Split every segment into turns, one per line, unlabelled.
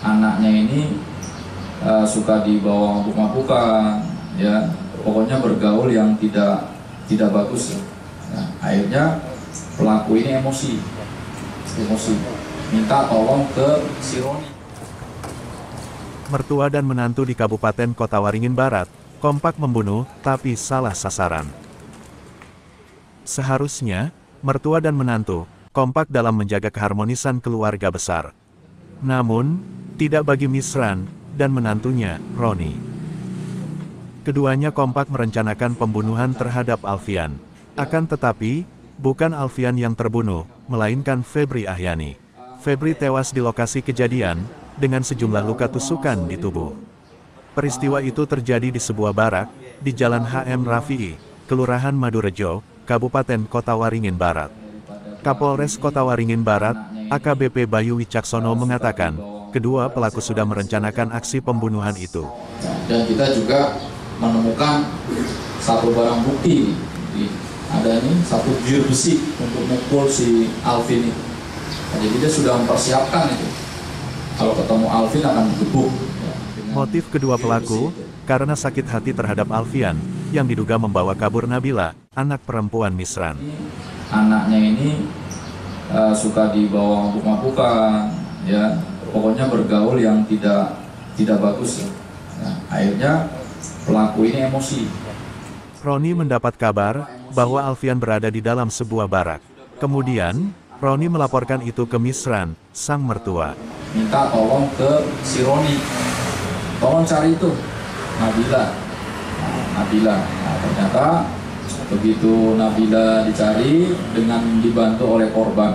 anaknya ini suka dibawa mabuk-mabukan, ya, pokoknya bergaul yang tidak bagus. Nah, akhirnya pelaku ini emosi, minta tolong ke si Roni.
Mertua dan menantu di Kabupaten Kota Waringin Barat kompak membunuh, tapi salah sasaran. Seharusnya, mertua dan menantu kompak dalam menjaga keharmonisan keluarga besar. Namun, tidak bagi Misran dan menantunya, Roni. Keduanya kompak merencanakan pembunuhan terhadap Alfian. Akan tetapi, bukan Alfian yang terbunuh, melainkan Febri Ahyani. Febri tewas di lokasi kejadian, dengan sejumlah luka tusukan di tubuh. Peristiwa itu terjadi di sebuah barak, di Jalan HM Rafi'i, Kelurahan Madurejo, Kabupaten Kota Waringin Barat. Kapolres Kota Waringin Barat, AKBP Bayu Wicaksono mengatakan, kedua pelaku sudah merencanakan aksi pembunuhan itu.
Dan kita juga menemukan satu barang bukti, ada ini satu jur besi untuk mukul si Alvin itu. Jadi dia sudah mempersiapkan itu. Kalau ketemu Alvin akan gebuk.
Motif kedua pelaku, karena sakit hati terhadap Alfian, yang diduga membawa kabur Nabila, anak perempuan Misran.
Anaknya ini suka dibawa mabuk-mabukan, ya, pokoknya bergaul yang tidak bagus. Nah, akhirnya pelaku ini emosi.
Roni mendapat kabar bahwa Alfian berada di dalam sebuah barak. Kemudian, Roni melaporkan itu ke Misran, sang mertua.
Minta tolong ke si Roni, tolong cari itu Nabila. Nah, ternyata begitu Nabila dicari dengan dibantu oleh korban,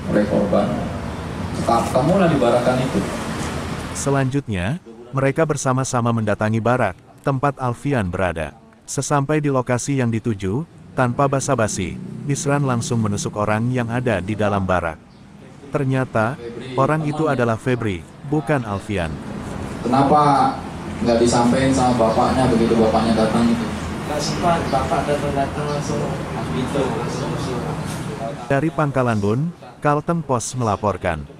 ketemulah di barakan itu.
Selanjutnya, mereka bersama-sama mendatangi barak, tempat Alfian berada. Sesampai di lokasi yang dituju, tanpa basa-basi, Misran langsung menusuk orang yang ada di dalam barak. Ternyata, orang itu adalah Febri, bukan Alfian.
Kenapa nggak disampaikan sama bapaknya begitu bapaknya datang itu?
Nggak sempat, bapak datang langsung gitu.
Dari Pangkalan Bun, Kalteng Pos melaporkan.